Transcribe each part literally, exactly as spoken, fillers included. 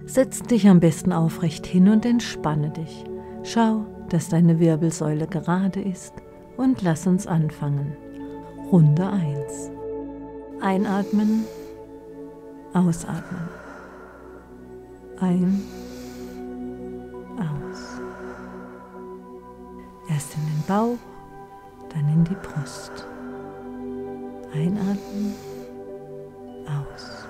Setz dich am besten aufrecht hin und entspanne dich. Schau, dass deine Wirbelsäule gerade ist und lass uns anfangen. Runde eins. Einatmen, ausatmen. Ein, aus. Erst in den Bauch, dann in die Brust. Einatmen, aus.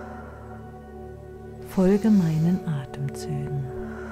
Folge meinen Atemzügen.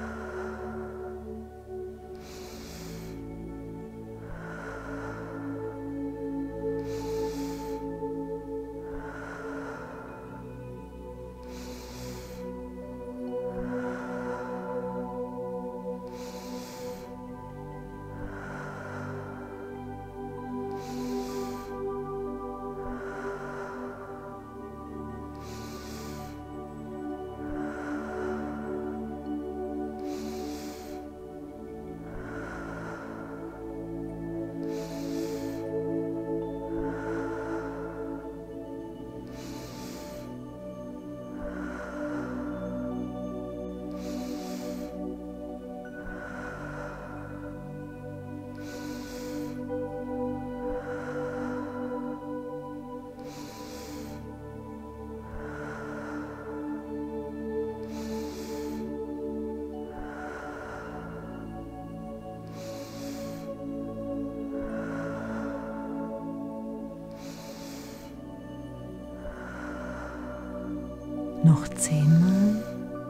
Noch zehnmal.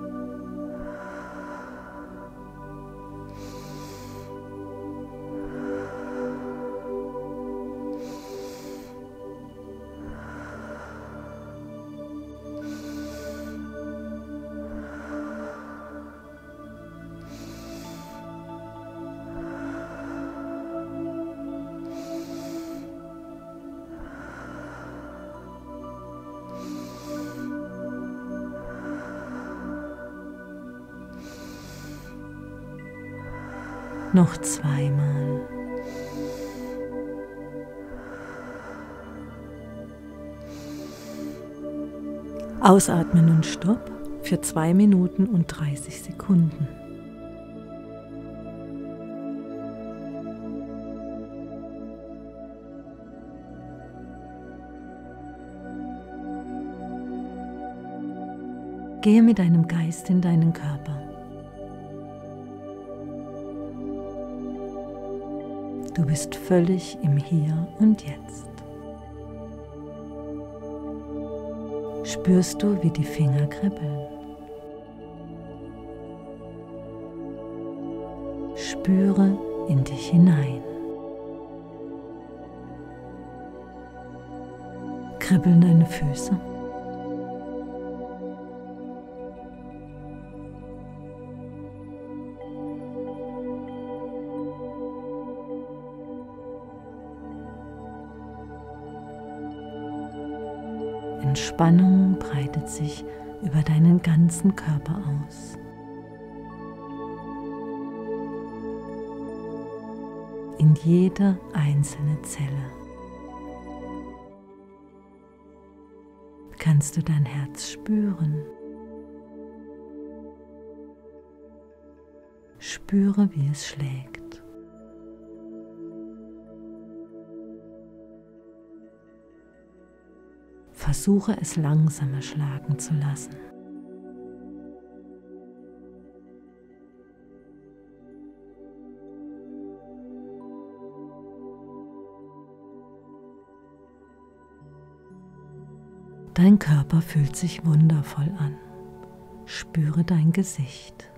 Noch zweimal. Ausatmen und Stopp für zwei Minuten und dreißig Sekunden. Gehe mit deinem Geist in deinen Körper. Du bist völlig im Hier und Jetzt. Spürst du, wie die Finger kribbeln? Spüre in dich hinein. Kribbeln deine Füße? Entspannung breitet sich über deinen ganzen Körper aus. In jede einzelne Zelle. Kannst du dein Herz spüren? Spüre, wie es schlägt. Versuche es langsamer schlagen zu lassen. Dein Körper fühlt sich wundervoll an. Spüre dein Gesicht.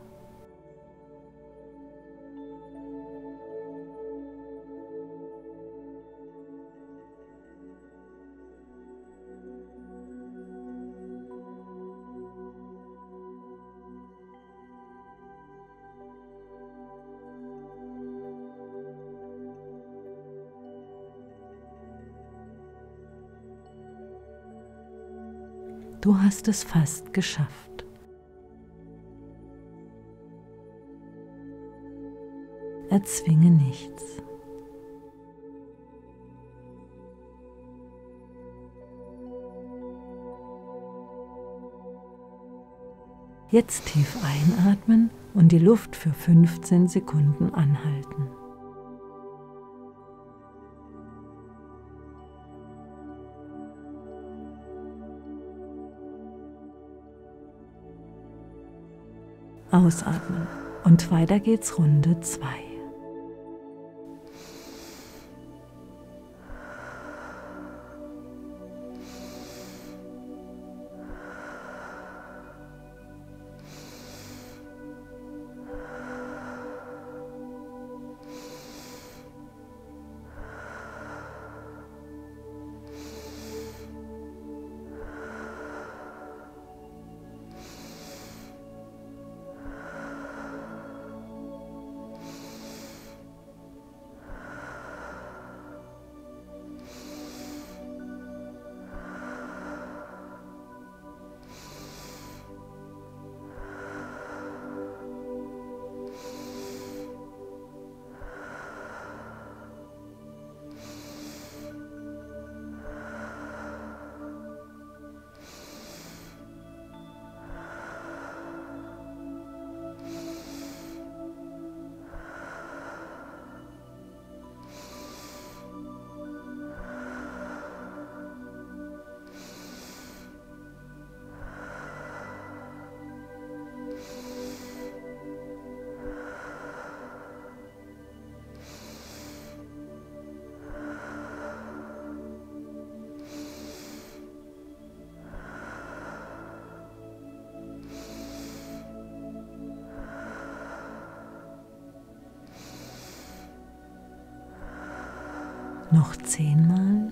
Du hast es fast geschafft. Erzwinge nichts. Jetzt tief einatmen und die Luft für fünfzehn Sekunden anhalten. Ausatmen und weiter geht's Runde zwei. Noch zehnmal.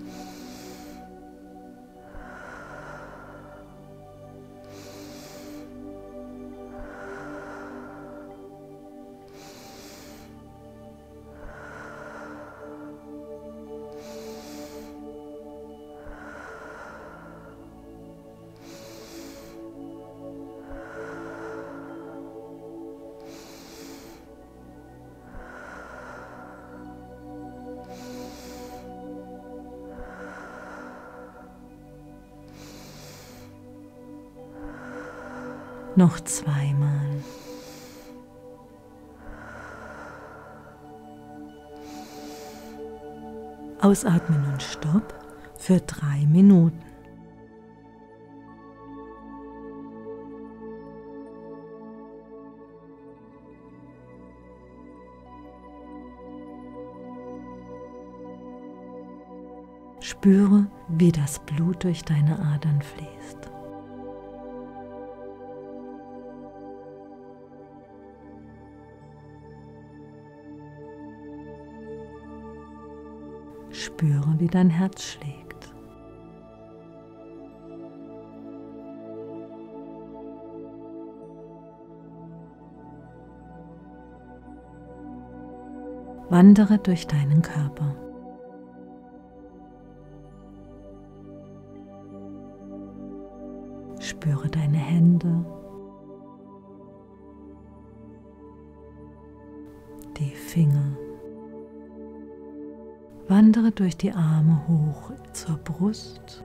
Noch zweimal. Ausatmen und Stopp für drei Minuten. Spüre, wie das Blut durch deine Adern fließt. Spüre, wie dein Herz schlägt. Wandere durch deinen Körper. Spüre deine Hände, die Finger. Wandere durch die Arme hoch zur Brust,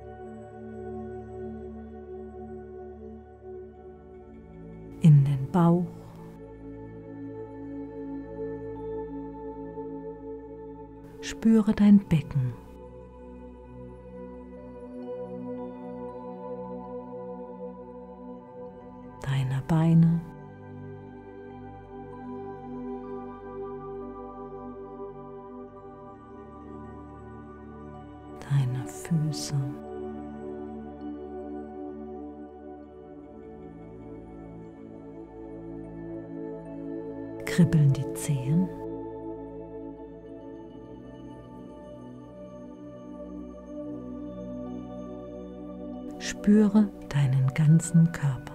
in den Bauch, spüre dein Becken, deine Beine, deine Füße. Kribbeln die Zehen? Spüre deinen ganzen Körper.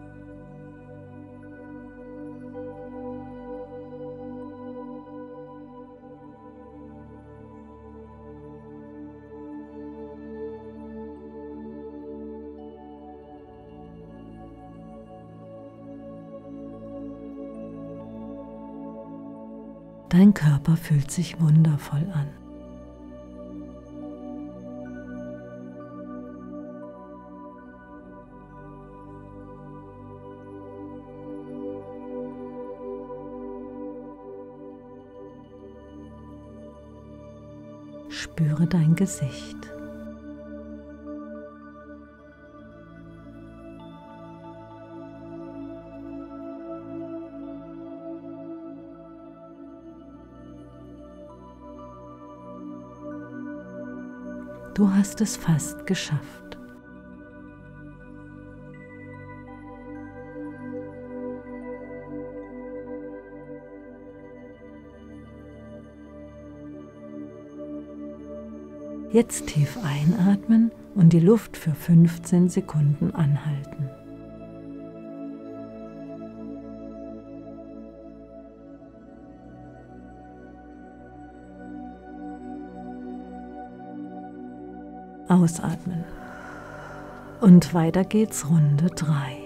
Dein Körper fühlt sich wundervoll an. Spüre dein Gesicht. Du hast es fast geschafft. Jetzt tief einatmen und die Luft für fünfzehn Sekunden anhalten. Ausatmen. Und weiter geht's Runde drei.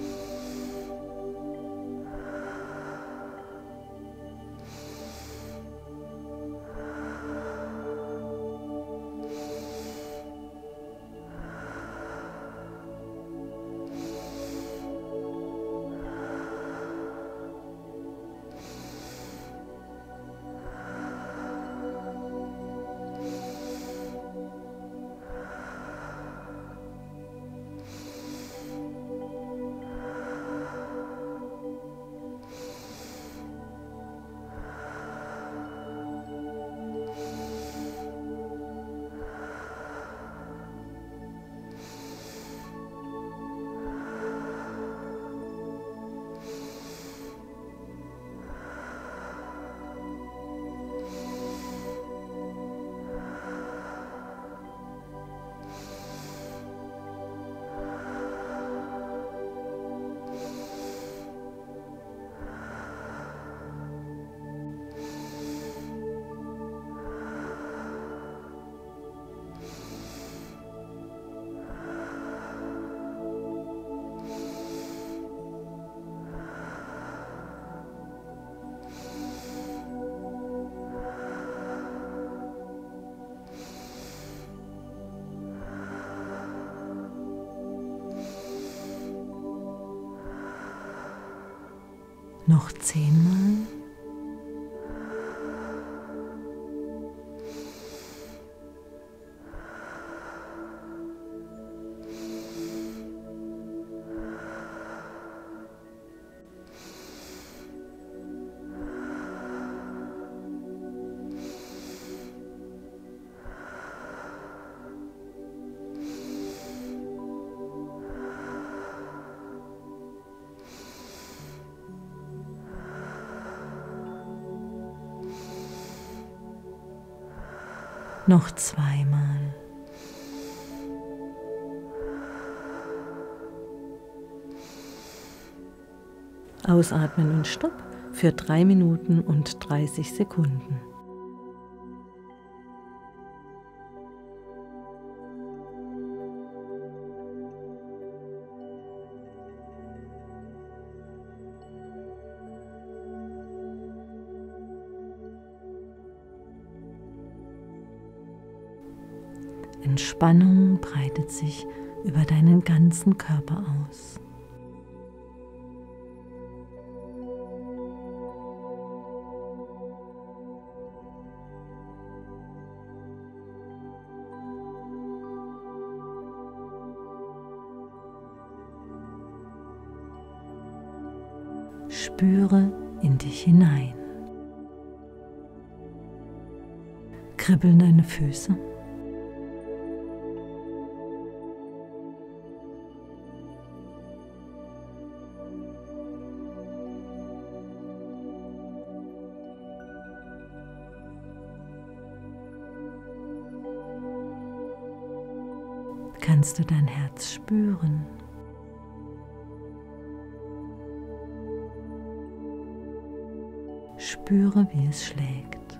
Noch zehnmal. Noch zweimal. Ausatmen und Stopp für drei Minuten und dreißig Sekunden. Entspannung breitet sich über deinen ganzen Körper aus. Spüre in dich hinein. Kribbeln deine Füße? Kannst du dein Herz spüren? Spüre, wie es schlägt.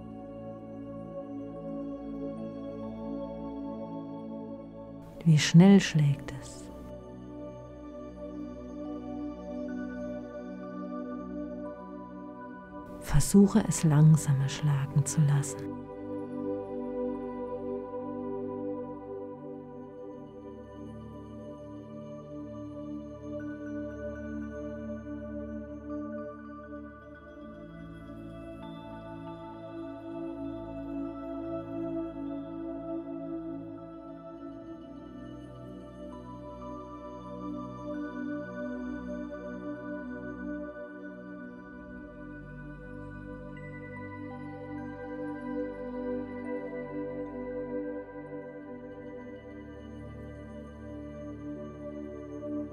Wie schnell schlägt es? Versuche es langsamer schlagen zu lassen.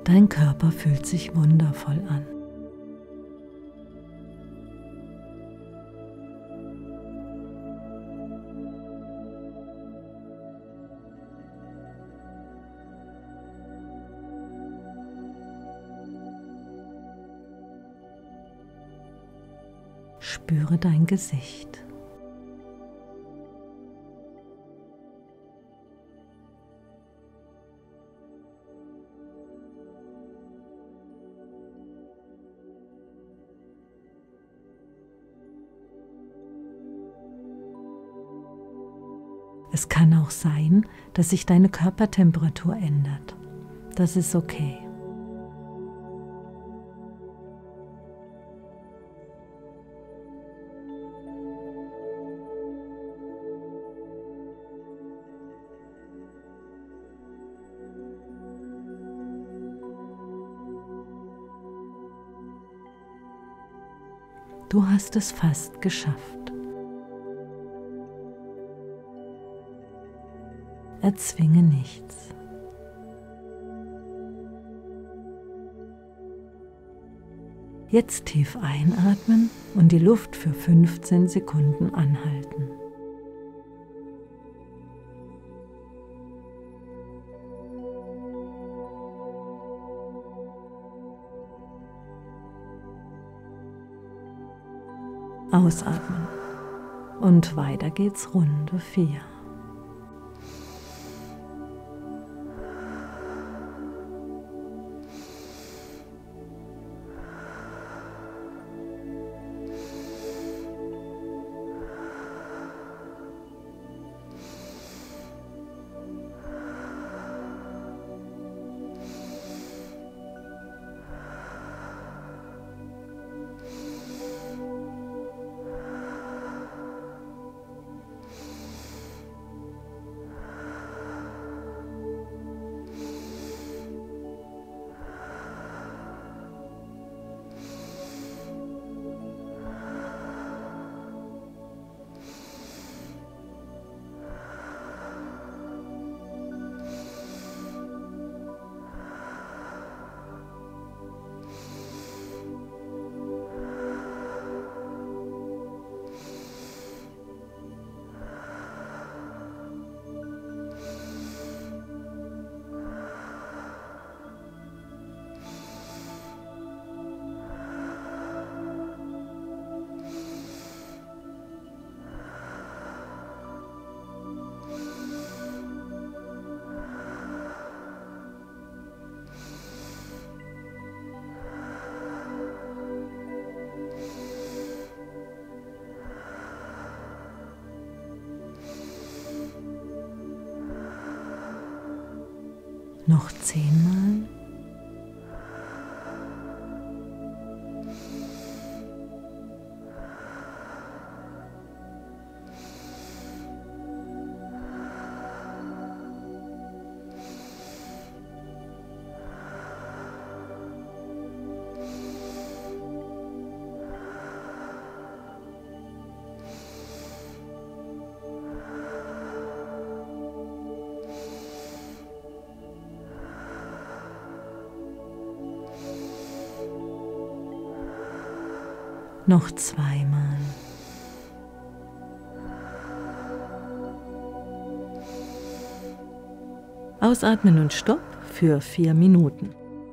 Dein Körper fühlt sich wundervoll an. Spüre dein Gesicht. Es kann auch sein, dass sich deine Körpertemperatur ändert. Das ist okay. Du hast es fast geschafft. Erzwinge nichts. Jetzt tief einatmen und die Luft für fünfzehn Sekunden anhalten. Ausatmen. Und weiter geht's Runde vier. Noch zehnmal. Noch zweimal. Ausatmen und Stopp für vier Minuten.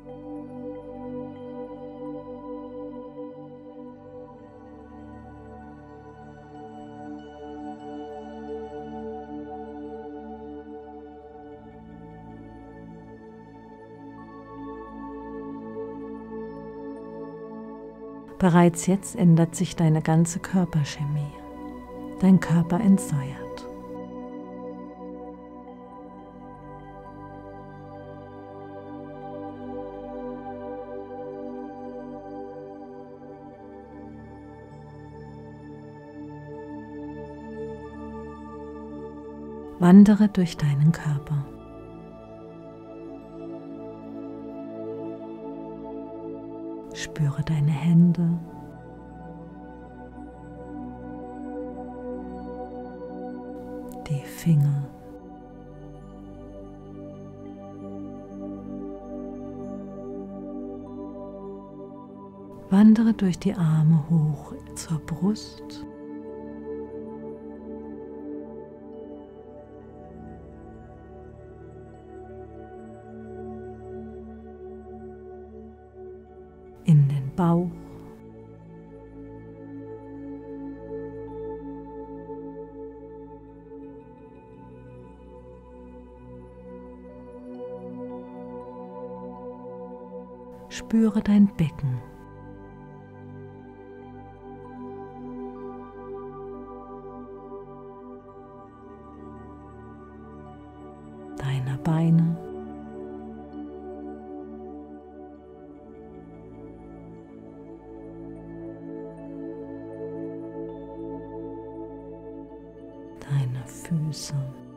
Bereits jetzt ändert sich deine ganze Körperchemie. Dein Körper entsäuert. Wandere durch deinen Körper. Spüre deine Hände, die Finger, Wandere durch die Arme hoch zur Brust. In den Bauch. Spüre dein Becken. Deine Beine. Deine Füße.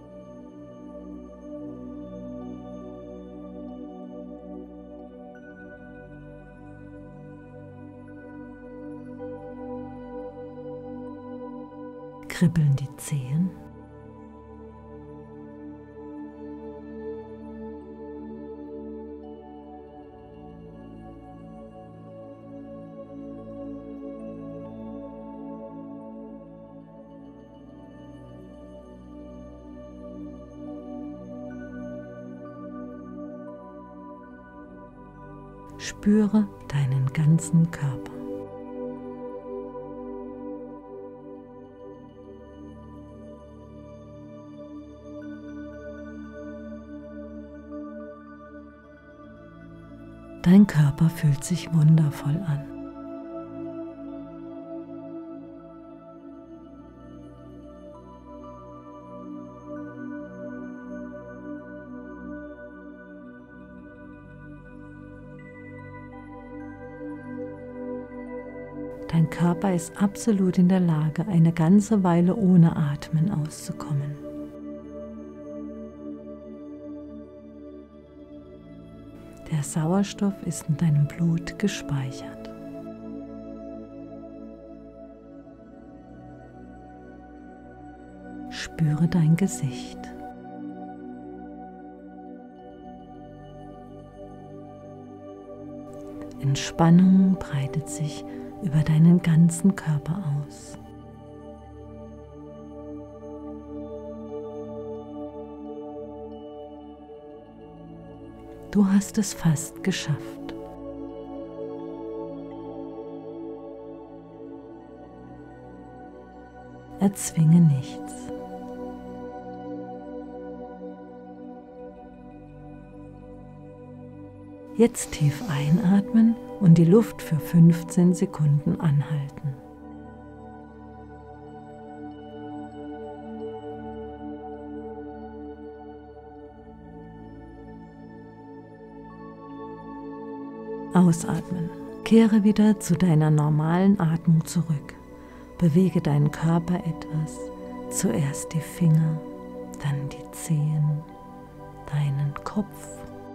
Kribbeln die Zehen? Spüre deinen ganzen Körper. Dein Körper fühlt sich wundervoll an. Dein Körper ist absolut in der Lage, eine ganze Weile ohne Atmen auszukommen. Der Sauerstoff ist in deinem Blut gespeichert. Spüre dein Gesicht. Entspannung breitet sich über deinen ganzen Körper aus. Du hast es fast geschafft. Erzwinge nichts. Jetzt tief einatmen und die Luft für fünfzehn Sekunden anhalten. Ausatmen. Kehre wieder zu deiner normalen Atmung zurück. Bewege deinen Körper etwas. Zuerst die Finger, dann die Zehen, deinen Kopf.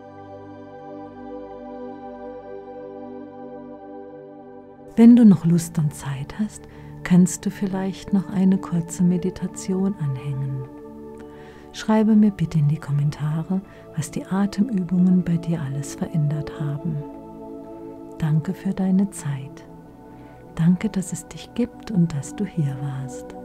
Wenn du noch Lust und Zeit hast, kannst du vielleicht noch eine kurze Meditation anhängen. Schreibe mir bitte in die Kommentare, was die Atemübungen bei dir alles verändert haben. Danke für deine Zeit. Danke, dass es dich gibt und dass du hier warst.